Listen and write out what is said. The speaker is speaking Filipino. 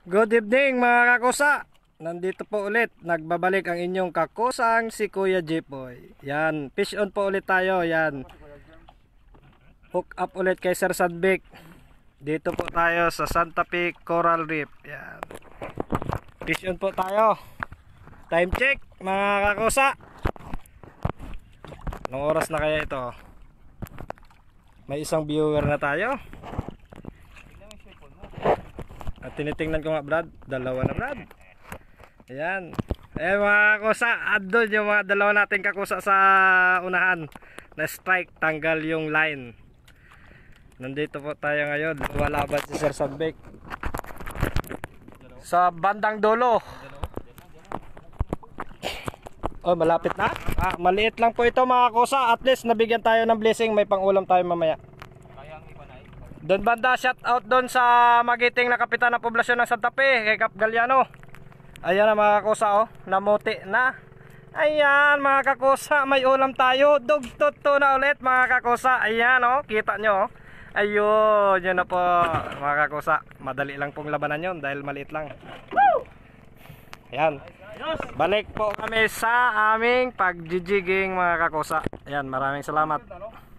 Good evening mga kakusa. Nandito po ulit, nagbabalik ang inyong kakusang si Kuya Jepoy. Yan, fish on po ulit tayo. Yan, hook up ulit kay Sir Sadvic. Dito po tayo sa Santa Fe Coral Reef. Yan, fish on po tayo. Time check mga kakusa. Anong oras na kaya ito? May isang viewer na tayo. At tinitingnan ko nga Brad, dalawa na Brad. Ayan. Mga kakusa, andun yung mga dalawa nating kakusa sa unahan. Na strike, tanggal yung line. Nandito po tayo ngayon, lumalaban si Sir Sadvic sa bandang dulo. Oh, malapit na. Maliit lang po ito mga kakusa. At least nabigyan tayo ng blessing, may pangulam tayo mamaya. Doon banda, shout out doon sa magiting na kapitan ng poblasyon ng Santa Fe, kay Cap Galliano. Ayan na mga kakusa, oh, namuti na. Ayan mga kakusa, may ulam tayo. Dugtut na ulit mga kakusa. Ayan, oh, kita nyo, oh. Ayun, yun na po mga kakusa. Madali lang pong labanan yun dahil maliit lang. Woo! Ayan, balik po kami sa aming pagjijiging mga kakusa. Ayan, maraming salamat.